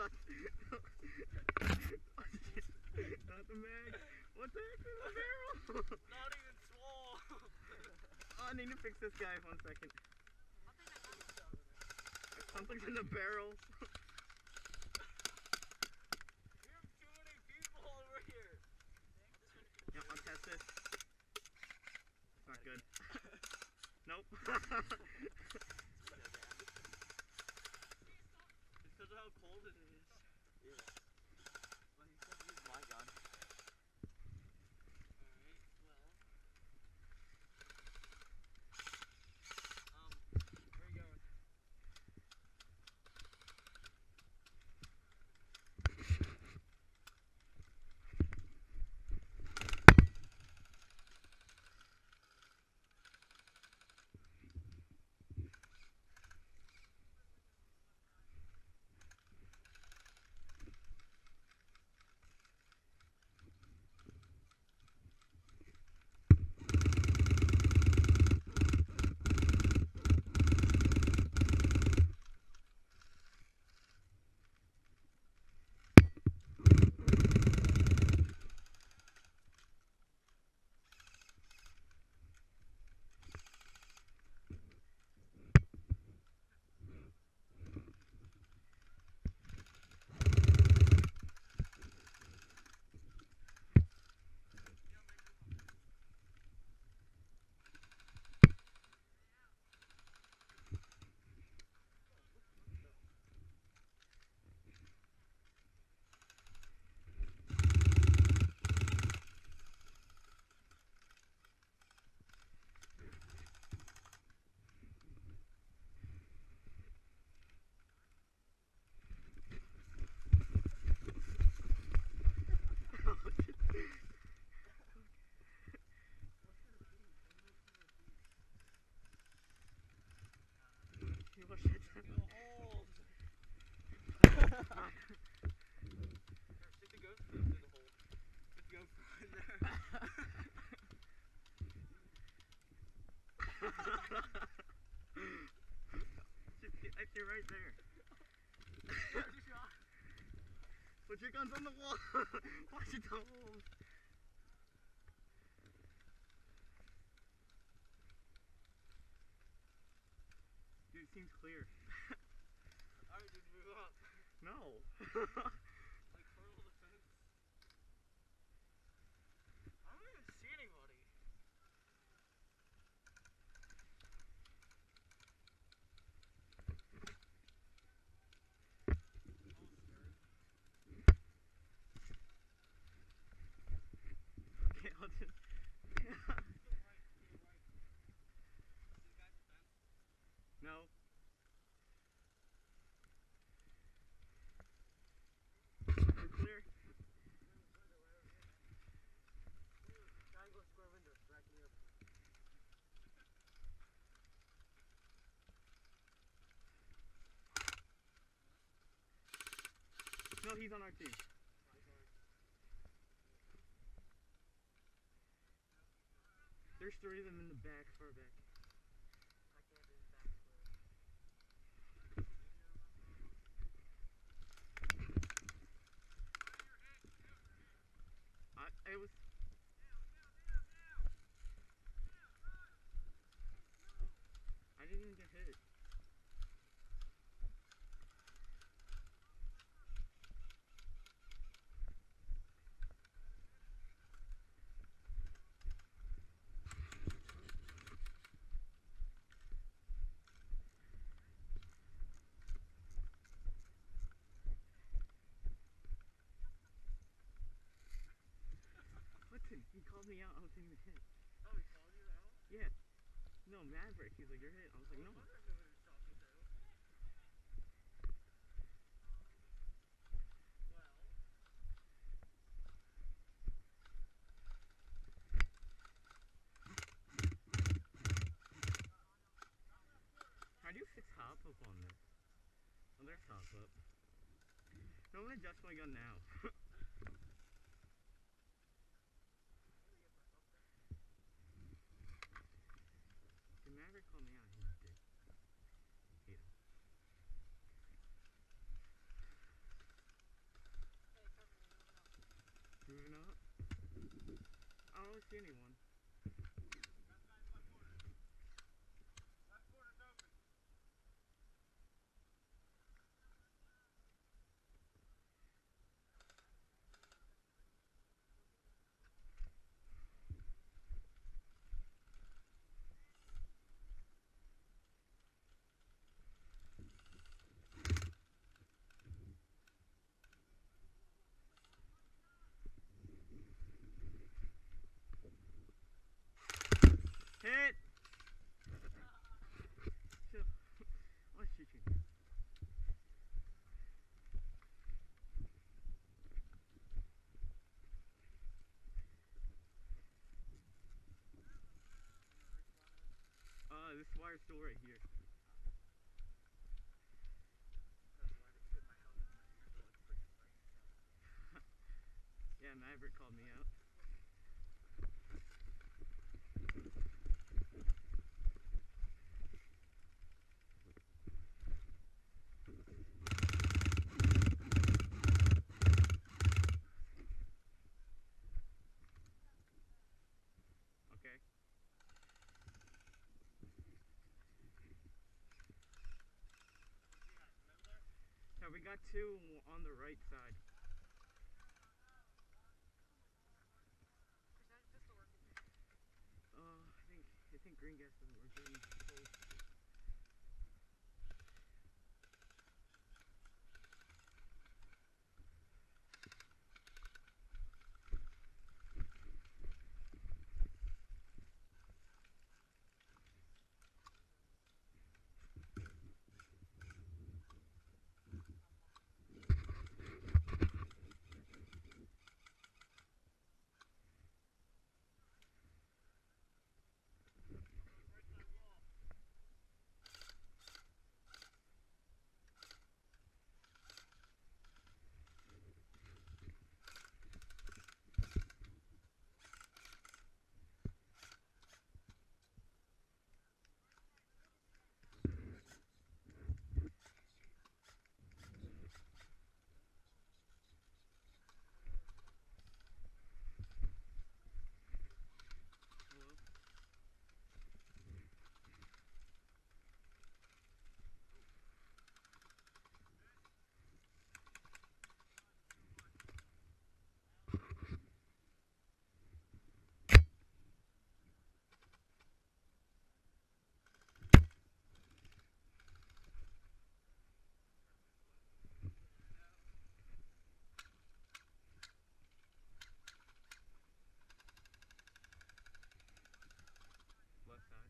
god. Not the mag. What the heck is the barrel? Not even small. Oh, I need to fix this guy 1 second. Something's in the barrel. We have too many people over here. Yep, I'll test this. It's not good. Nope. It's because of how cold it is. Yeah. Well, he's gonna use my gun. You're right there. Put your guns on the wall. Watch it go. Dude, it seems clear. Alright, dude, move up. No. Like, hurdle the fence. I don't even see anybody. Okay, I'll just... No. You're clear. Triangle square window, right near. No, he's on our team. There's 3 of them in the back, far back. I can't do the back square. It was... I didn't even get hit. He called me out, I wasn't even hit. Oh, he called you out? Yeah. No, Maverick. He's like, you're hit. I was like, no. I don't know who he's talking to. Well. How do you fix hop up on this? Oh, there's hop up. No, I'm gonna adjust my gun now. Did Maverick call me out? He did. Hate him. don't see anyone. Hit! Chill. I'll shoot you. This wire's still right here. Yeah, Maverick called me out. Okay. Yeah, we got two on the right side. I think green gas doesn't work. Left side.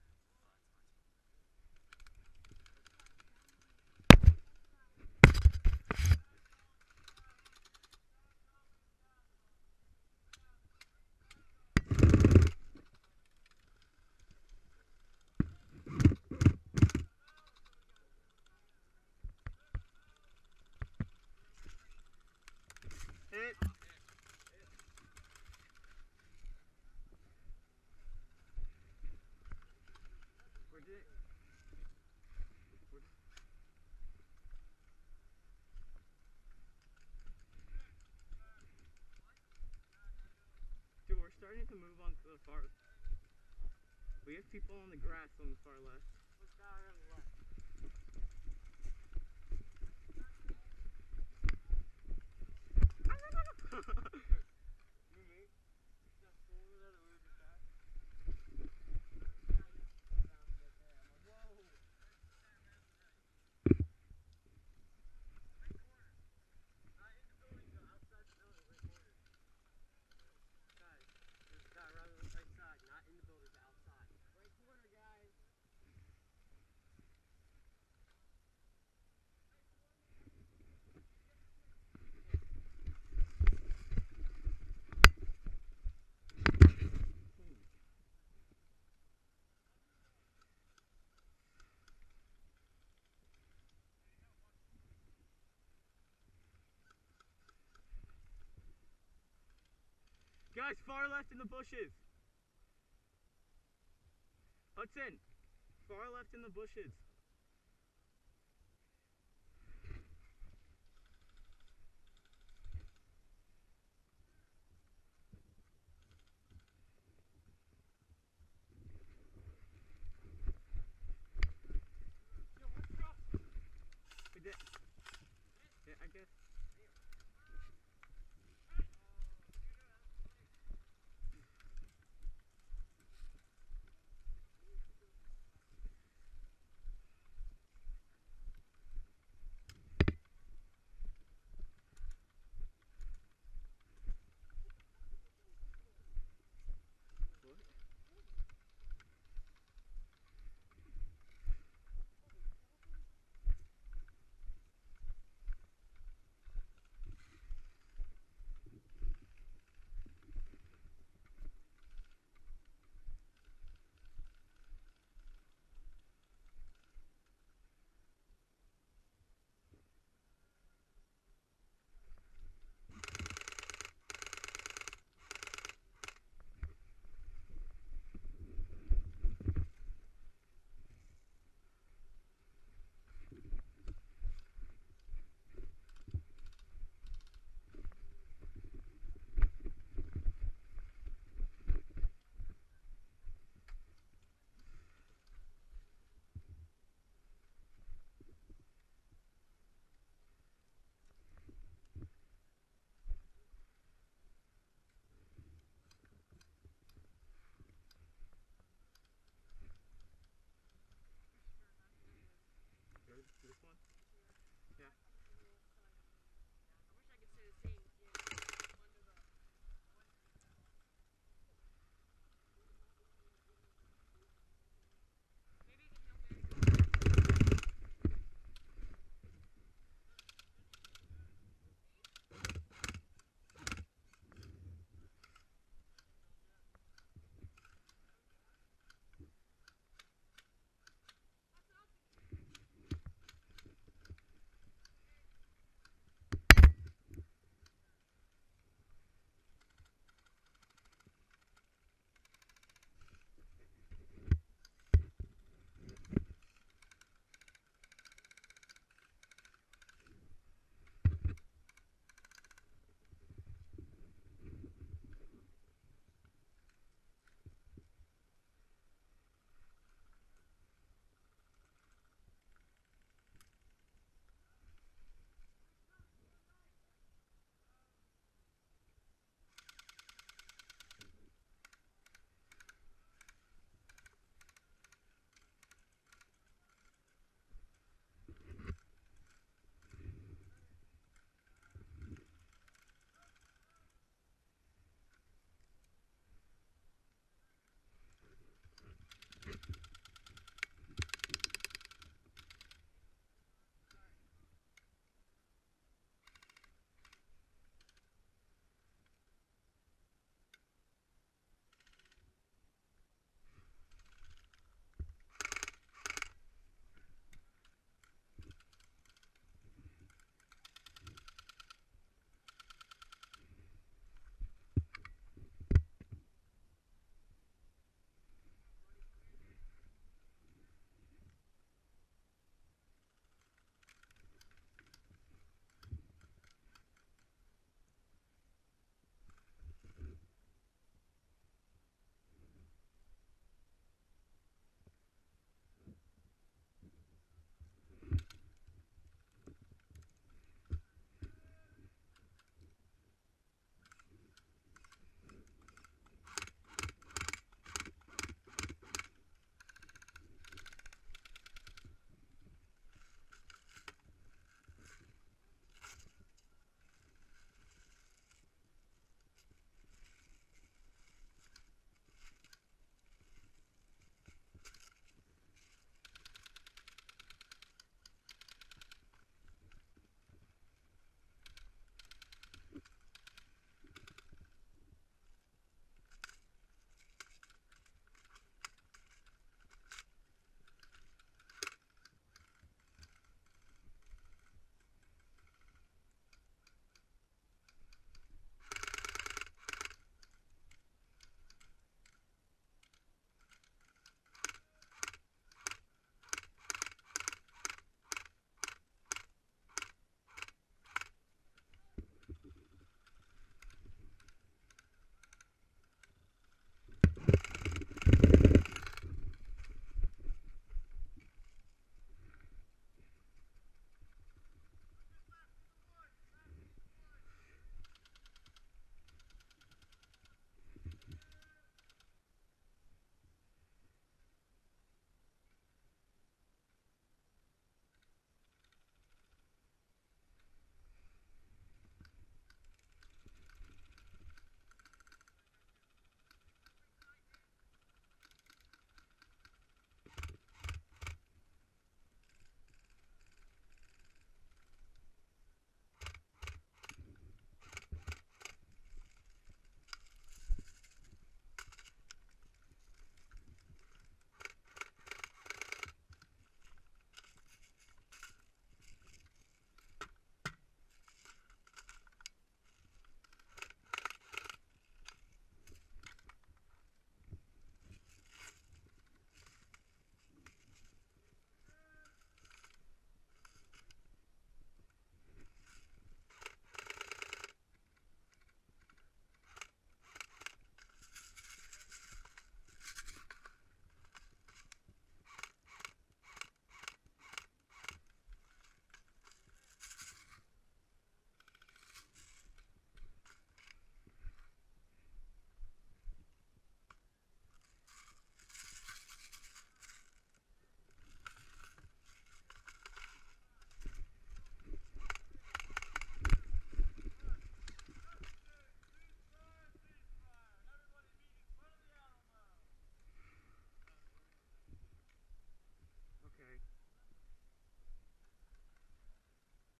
Hit! Where did it? Dude, we're starting to move on to the far. We have people on the grass on the far left. What's that on the left? Guys, far left in the bushes. Hudson, far left in the bushes.